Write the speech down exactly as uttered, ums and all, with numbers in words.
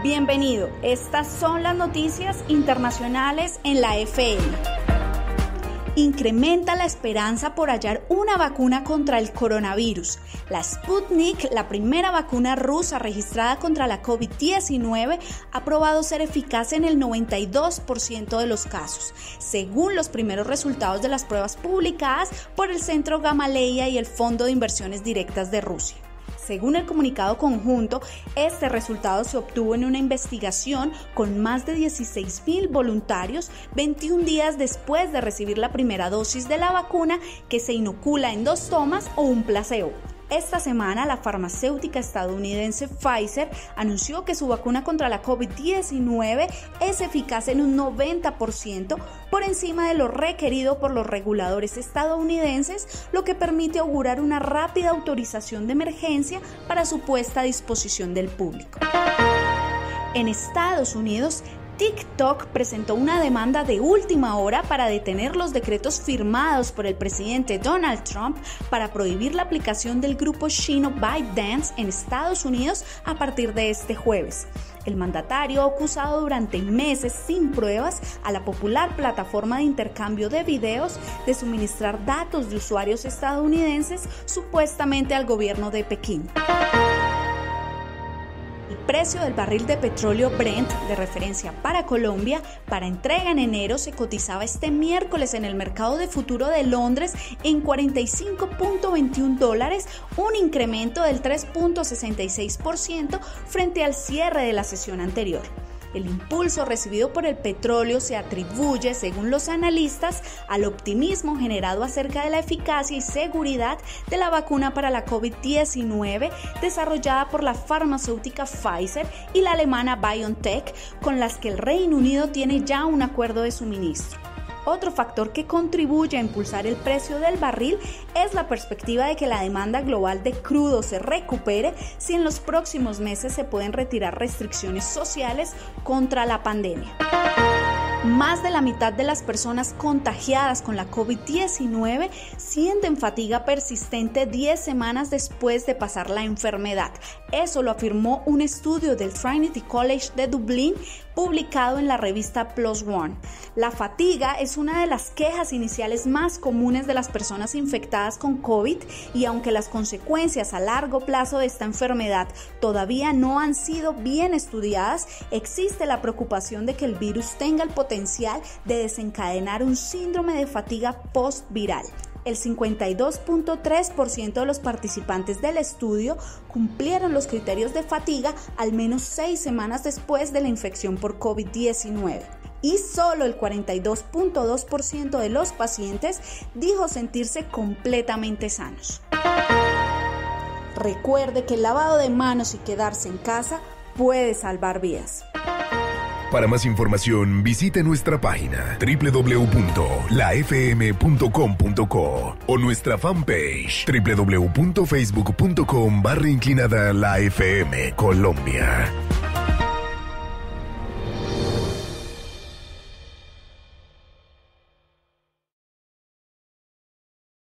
Bienvenido, estas son las noticias internacionales en la F M. Incrementa la esperanza por hallar una vacuna contra el coronavirus. La Sputnik, la primera vacuna rusa registrada contra la COVID diecinueve, ha probado ser eficaz en el noventa y dos por ciento de los casos, según los primeros resultados de las pruebas publicadas por el Centro Gamaleya y el Fondo de Inversiones Directas de Rusia. Según el comunicado conjunto, este resultado se obtuvo en una investigación con más de dieciséis mil voluntarios veintiún días después de recibir la primera dosis de la vacuna, que se inocula en dos tomas o un placebo. Esta semana, la farmacéutica estadounidense Pfizer anunció que su vacuna contra la COVID diecinueve es eficaz en un noventa por ciento, por encima de lo requerido por los reguladores estadounidenses, lo que permite augurar una rápida autorización de emergencia para su puesta a disposición del público. En Estados Unidos, TikTok presentó una demanda de última hora para detener los decretos firmados por el presidente Donald Trump para prohibir la aplicación del grupo chino ByteDance en Estados Unidos a partir de este jueves. El mandatario ha acusado durante meses sin pruebas a la popular plataforma de intercambio de videos de suministrar datos de usuarios estadounidenses supuestamente al gobierno de Pekín. El precio del barril de petróleo Brent, de referencia para Colombia, para entrega en enero se cotizaba este miércoles en el mercado de futuro de Londres en cuarenta y cinco punto veintiún dólares, un incremento del tres punto sesenta y seis por ciento frente al cierre de la sesión anterior. El impulso recibido por el petróleo se atribuye, según los analistas, al optimismo generado acerca de la eficacia y seguridad de la vacuna para la COVID diecinueve desarrollada por la farmacéutica Pfizer y la alemana BioNTech, con las que el Reino Unido tiene ya un acuerdo de suministro. Otro factor que contribuye a impulsar el precio del barril es la perspectiva de que la demanda global de crudo se recupere si en los próximos meses se pueden retirar restricciones sociales contra la pandemia. Más de la mitad de las personas contagiadas con la COVID diecinueve sienten fatiga persistente diez semanas después de pasar la enfermedad. Eso lo afirmó un estudio del Trinity College de Dublín publicado en la revista Plus One. La fatiga es una de las quejas iniciales más comunes de las personas infectadas con COVID, y aunque las consecuencias a largo plazo de esta enfermedad todavía no han sido bien estudiadas, existe la preocupación de que el virus tenga el potencial de desencadenar un síndrome de fatiga postviral. El cincuenta y dos punto tres por ciento de los participantes del estudio cumplieron los criterios de fatiga al menos seis semanas después de la infección por COVID diecinueve. Y solo el cuarenta y dos punto dos por ciento de los pacientes dijo sentirse completamente sanos. Recuerde que el lavado de manos y quedarse en casa puede salvar vidas. Para más información, visite nuestra página doble u doble u doble u punto la f m punto com punto co o nuestra fanpage doble u doble u doble u punto facebook punto com barra inclinada la F M Colombia.